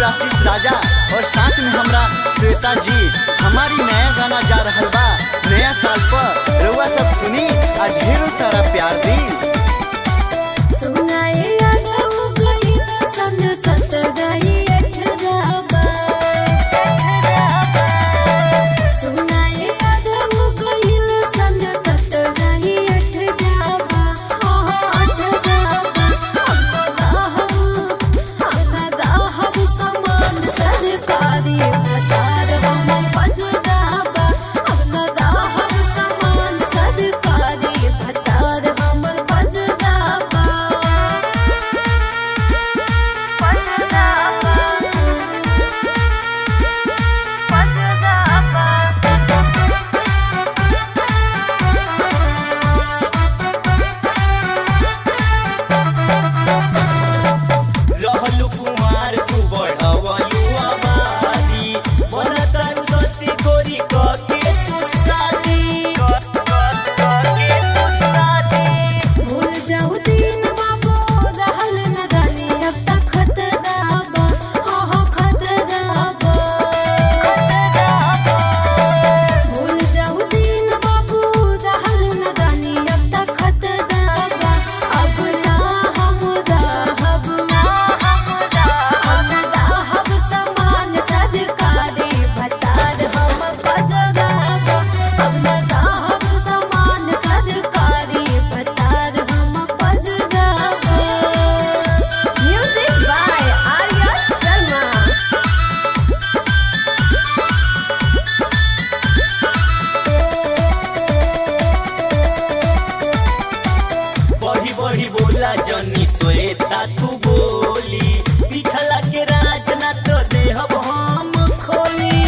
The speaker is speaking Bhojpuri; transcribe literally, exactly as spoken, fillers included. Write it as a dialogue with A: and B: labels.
A: आशीष राजा और साथ में हमरा श्वेता जी। हमारी नया गाना जा रहा बा नया साल पर, रउआ सब सुनी और ढेरों सारा प्यार दी। बोला जनी श्वेता तू बोली, पिछला के राज ना तो देहब हम खोली।